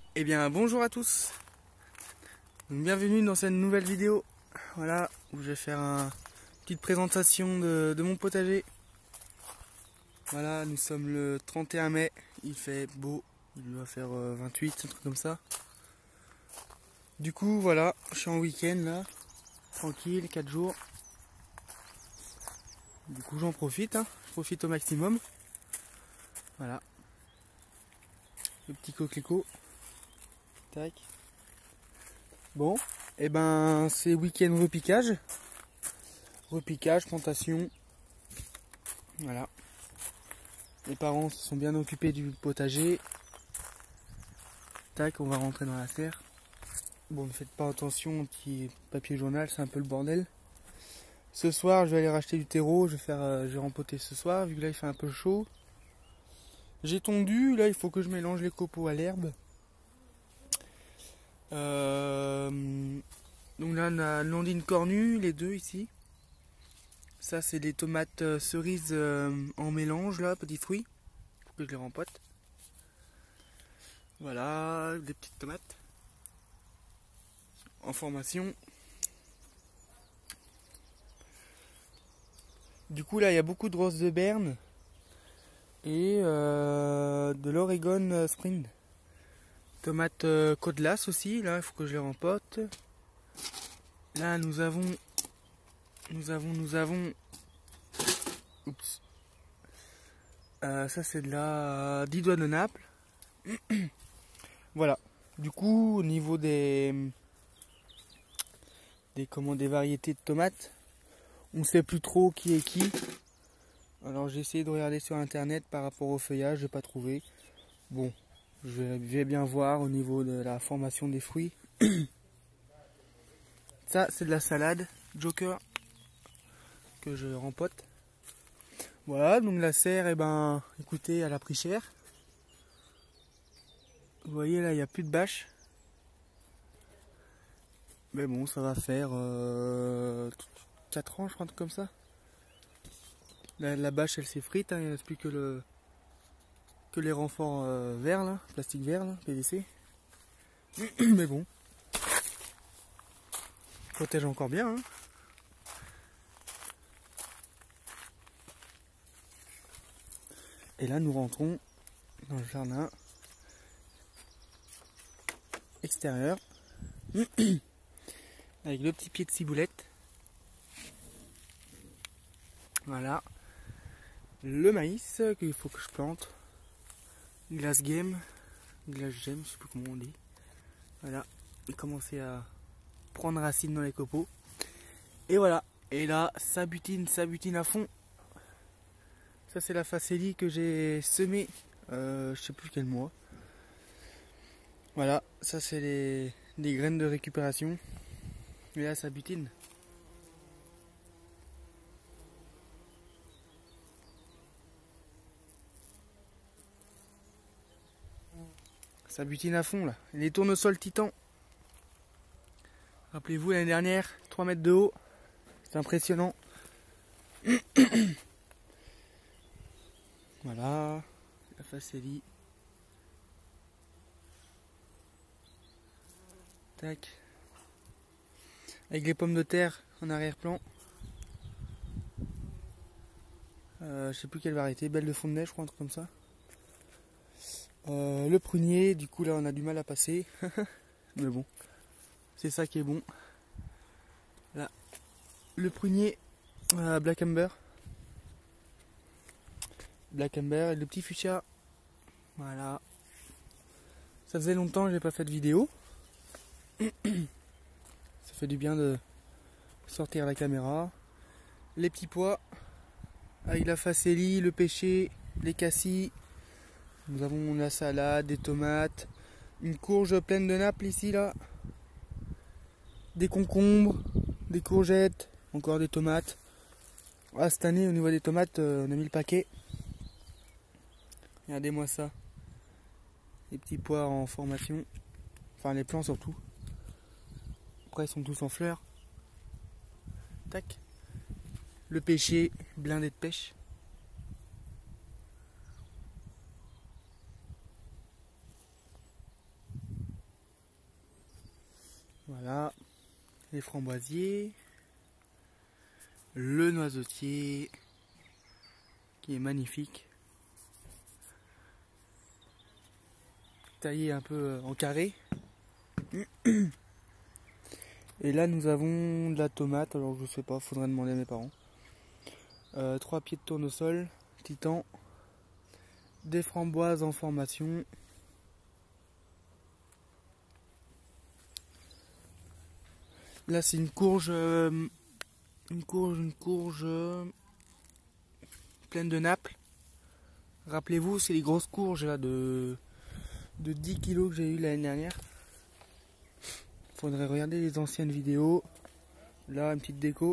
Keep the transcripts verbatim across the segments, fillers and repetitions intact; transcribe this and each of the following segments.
Eh bien bonjour à tous, donc, bienvenue dans cette nouvelle vidéo, voilà, où je vais faire une petite présentation de, de mon potager. Voilà, nous sommes le trente et un mai, il fait beau, il doit faire euh, vingt-huit, un truc comme ça. Du coup voilà, je suis en week-end là, tranquille, quatre jours. Du coup j'en profite, hein, je profite au maximum. Voilà, le petit coquelicot. Tac. Bon, et eh ben c'est week-end repiquage. Repiquage, plantation. Voilà. Les parents se sont bien occupés du potager. Tac, on va rentrer dans la serre. Bon, ne faites pas attention, petit papier journal, c'est un peu le bordel. Ce soir, je vais aller racheter du terreau, je vais faire, euh, je vais rempoter ce soir, vu que là il fait un peu chaud. J'ai tondu, là il faut que je mélange les copeaux à l'herbe. Euh, donc là on a l'ondine cornue, les deux ici. Ça c'est des tomates euh, cerises euh, en mélange là, petits fruits. Faut que je les rempote. Voilà, des petites tomates en formation. Du coup là il y a beaucoup de roses de Berne et euh, de l'Oregon Spring. Tomates euh, Côte-Glace aussi, là il faut que je les rempote. Là nous avons, nous avons, nous avons, oups, euh, ça c'est de la dix doigts de Naples. Voilà, du coup au niveau des, des, comment, des variétés de tomates, on sait plus trop qui est qui. Alors j'ai essayé de regarder sur internet par rapport au feuillage, je n'ai pas trouvé. Bon, je vais bien voir au niveau de la formation des fruits. Ça c'est de la salade Joker que je rempote. Voilà, donc la serre, et eh ben, écoutez, elle a pris cher. Vous voyez là, il n'y a plus de bâche. Mais bon, ça va faire euh, quatre ans, je crois, un truc comme ça. La, la bâche, elle s'effrite, hein, il ne reste plus que, le, que les renforts euh, verts, là, plastique vert, là, P V C. Mais bon, protège encore bien. Hein. Et là, nous rentrons dans le jardin extérieur avec le petit pied de ciboulette. Voilà, le maïs qu'il faut que je plante, glace game, glace gemme, je sais plus comment on dit. Voilà, il commençait à prendre racine dans les copeaux. Et voilà, et là, ça butine, ça butine à fond. Ça c'est la facélie que j'ai semée, euh, je sais plus quel mois. Voilà, ça c'est les, les graines de récupération. Et là ça butine. Ça butine à fond là. Les tournesols titans. Rappelez-vous l'année dernière, trois mètres de haut. C'est impressionnant. Voilà, la facélie. Tac. Avec les pommes de terre en arrière-plan. Euh, je sais plus quelle variété, belle de fond de neige, je crois, un truc comme ça. Euh, le prunier, du coup là on a du mal à passer. Mais bon, c'est ça qui est bon. Là, le prunier euh, Black Amber. Black Amber et le petit fuchsia. Voilà. Ça faisait longtemps que j'ai pas fait de vidéo. Ça fait du bien de sortir la caméra. Les petits pois avec la facélie, le pêcher, les cassis. Nous avons la salade, des tomates, une courge pleine de Naples ici là. Des concombres, des courgettes, encore des tomates. Ah, cette année au niveau des tomates, euh, on a mis le paquet. Regardez-moi ça. Les petits pois en formation. Enfin les plants surtout. Après ils sont tous en fleurs. Tac. Le pêcher, blindé de pêche. Voilà, les framboisiers, le noisetier qui est magnifique, taillé un peu en carré. Et là nous avons de la tomate, alors je sais pas, faudrait demander à mes parents. Euh, trois pieds de tournesol, titan, des framboises en formation. Là c'est une courge, euh, une courge, une courge euh, pleine de naples. Rappelez-vous, c'est les grosses courges là de, de dix kilos que j'ai eu l'année dernière. Faudrait regarder les anciennes vidéos. Là, une petite déco.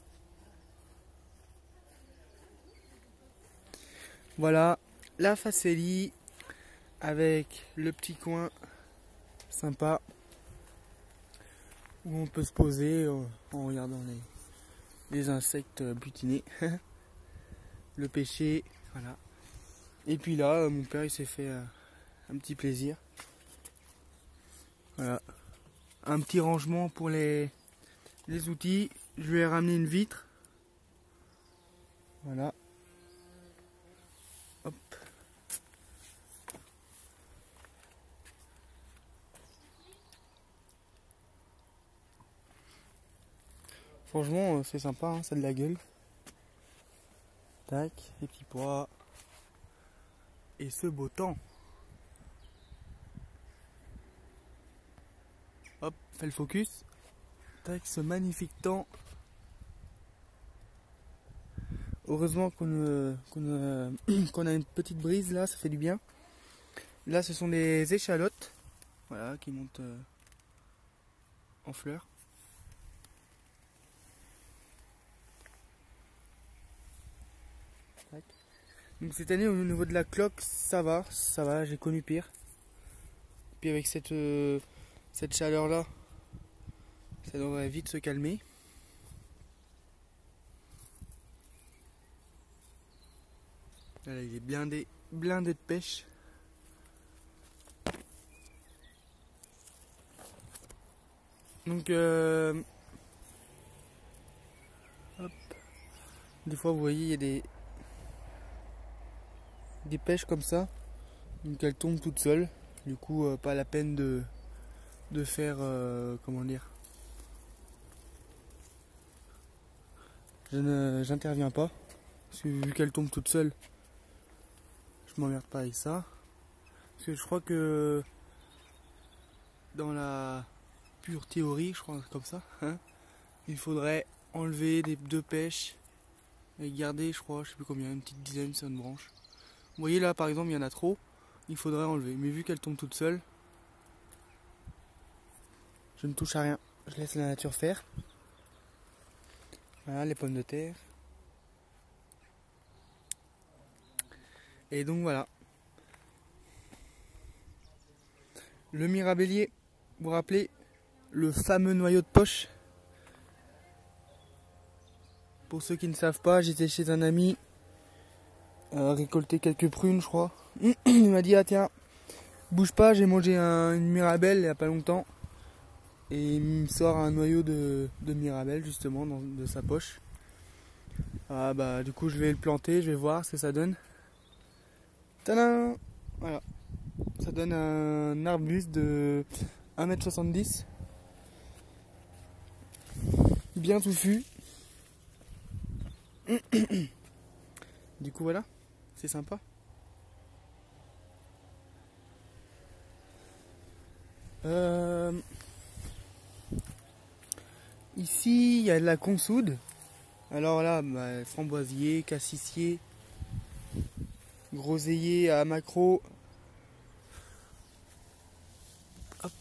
Voilà, la facélie avec le petit coin sympa où on peut se poser en regardant les, les insectes butinés. Le pêcher, voilà. Et puis là, mon père il s'est fait un petit plaisir. Voilà. Un petit rangement pour les, les outils. Je lui ai ramené une vitre. Voilà. Hop. Franchement, c'est sympa, hein, ça a de la gueule. Tac, les petits pois. Et ce beau temps. Hop, fait le focus. Tac, ce magnifique temps. Heureusement qu'on qu'on qu'on a une petite brise là, ça fait du bien. Là, ce sont des échalotes, voilà, qui montent euh, en fleurs. Tac. Donc cette année, au niveau de la cloque, ça va, ça va, j'ai connu pire. Puis avec cette euh, cette chaleur là, ça devrait vite se calmer. Là, il est blindé, blindé de pêche. Donc, euh, hop. Des fois, vous voyez, il y a des, des pêches comme ça. Donc, elles tombent toutes seules. Du coup, euh, pas la peine de, de faire, euh, comment dire. Je ne, j'interviens pas. Parce que vu qu'elles tombent toutes seules, je m'emmerde pas avec ça. Parce que je crois que dans la pure théorie, je crois comme ça, hein, il faudrait enlever des deux pêches et garder, je crois, je sais plus combien, une petite dizaine sur une branche. Vous voyez là par exemple, il y en a trop, il faudrait enlever. Mais vu qu'elles tombent toutes seules, je ne touche à rien. Je laisse la nature faire. Voilà les pommes de terre. Et donc voilà. Le mirabellier, vous vous rappelez, le fameux noyau de poche. Pour ceux qui ne savent pas, j'étais chez un ami, euh, récolter quelques prunes, je crois. Il m'a dit, ah tiens, bouge pas, j'ai mangé un, une mirabelle il n'y a pas longtemps. Et il me sort un noyau de, de mirabelle, justement, dans, de sa poche. Ah bah, du coup, je vais le planter, je vais voir ce que ça donne. Tadam! Voilà. Ça donne un arbuste de un mètre soixante-dix. Bien touffu. Du coup voilà, c'est sympa. Euh, ici il y a de la consoude. Alors là, bah, framboisier, cassissier, groseillier à maquereau. Hop.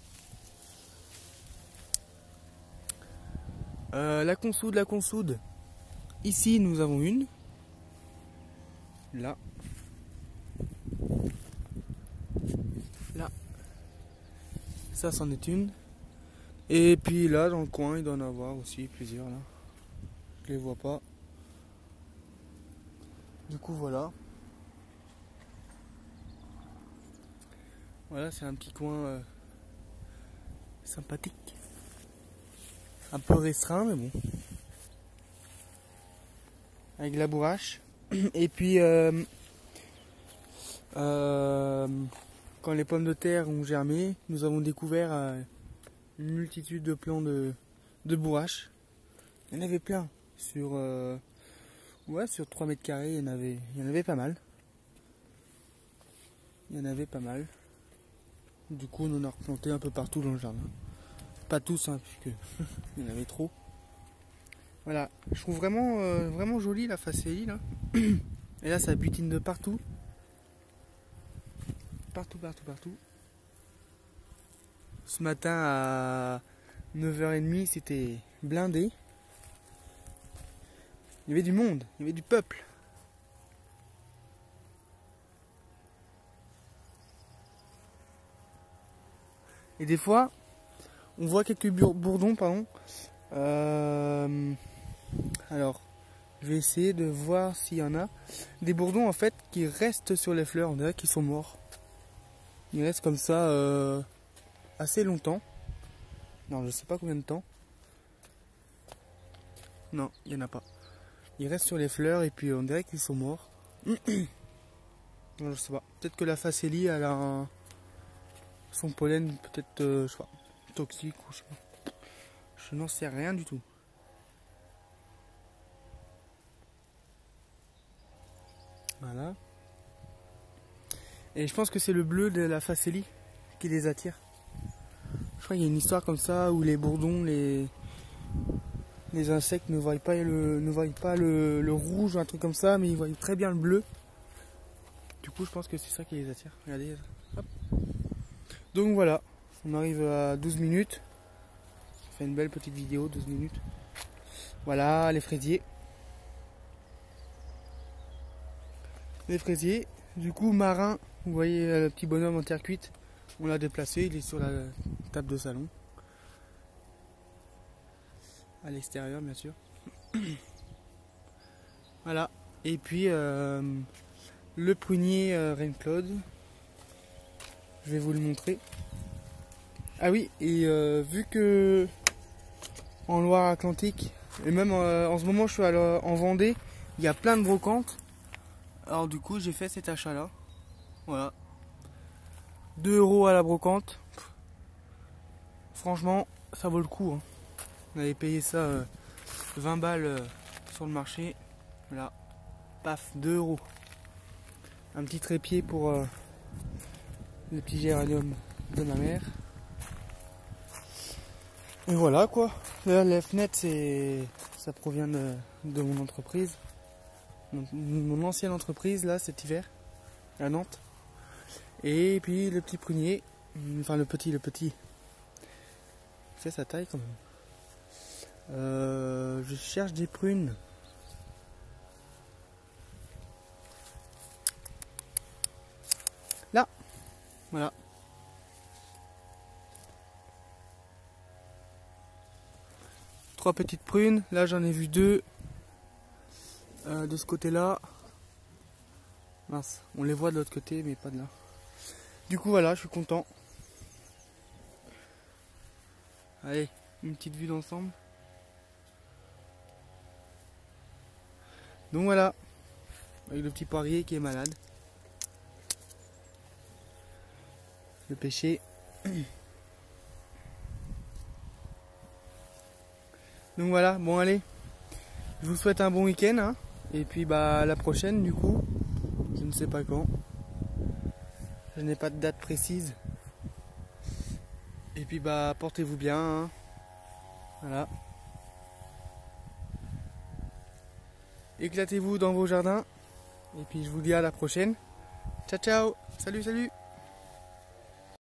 Euh, la consoude, la consoude. Ici nous avons une. Là. Là. Ça c'en est une. Et puis là dans le coin il doit en avoir aussi plusieurs là. Je les vois pas. Du coup voilà. Voilà, c'est un petit coin euh, sympathique. un peu restreint, mais bon. Avec la bourrache. Et puis, euh, euh, quand les pommes de terre ont germé, nous avons découvert euh, une multitude de plants de, de bourrache. Il y en avait plein. Sur, euh, ouais, sur trois mètres carrés, il y en avait, il y en avait pas mal. Il y en avait pas mal. Du coup, on en a replanté un peu partout dans le jardin. Pas tous, hein, puisque il y en avait trop. Voilà, je trouve vraiment, euh, vraiment joli la facélie là. Et là, ça butine de partout. Partout, partout, partout. Ce matin à neuf heures trente, c'était blindé. Il y avait du monde, il y avait du peuple. Et des fois, on voit quelques bourdons, pardon. Euh, alors, je vais essayer de voir s'il y en a. Des bourdons en fait qui restent sur les fleurs, on dirait qu'ils sont morts. Ils restent comme ça euh, assez longtemps. Non, je sais pas combien de temps. Non, il n'y en a pas. Ils restent sur les fleurs et puis on dirait qu'ils sont morts. Non, je sais pas. Peut-être que la facélie, elle a un... son pollen peut-être, euh, je sais pas, toxique ou je sais pas. Je n'en sais rien du tout. Voilà. Et je pense que c'est le bleu de la facélie qui les attire. Je crois qu'il y a une histoire comme ça où les bourdons, les, les insectes ne voient pas le, ne voient pas le, le rouge ou un truc comme ça, mais ils voient très bien le bleu. Du coup, je pense que c'est ça qui les attire. Regardez. Hop. Donc voilà, on arrive à douze minutes. Ça fait une belle petite vidéo, douze minutes. Voilà les fraisiers. Les fraisiers. Du coup, Marin, vous voyez le petit bonhomme en terre cuite. On l'a déplacé, il est sur la table de salon. À l'extérieur, bien sûr. Voilà. Et puis, euh, le prunier euh, Reine-Claude. Je vais vous le montrer. Ah oui, et euh, vu que en Loire-Atlantique, et même euh, en ce moment je suis à la, en Vendée, il y a plein de brocantes. Alors du coup j'ai fait cet achat là. Voilà. deux euros à la brocante. Franchement, ça vaut le coup. Hein. On avait payé ça euh, vingt balles euh, sur le marché. Là, paf, deux euros. Un petit trépied pour euh, le petit géranium de ma mère. Et voilà quoi. Là, les fenêtres, c'est, ça provient de, de mon entreprise. Mon ancienne entreprise là cet hiver à Nantes. Et puis le petit prunier, enfin le petit, le petit, il fait sa taille quand même. Euh, je cherche des prunes. Là, voilà. Trois petites prunes. Là j'en ai vu deux. Euh, de ce côté-là. Mince, on les voit de l'autre côté, mais pas de là. Du coup voilà, je suis content. Allez, une petite vue d'ensemble. Donc voilà, avec le petit poirier qui est malade. Le pêcher. Donc voilà, bon allez, je vous souhaite un bon week-end. Hein, et puis bah à la prochaine du coup, je ne sais pas quand. Je n'ai pas de date précise. Et puis bah portez-vous bien. Hein. Voilà. Éclatez-vous dans vos jardins. Et puis je vous dis à la prochaine. Ciao ciao. Salut salut.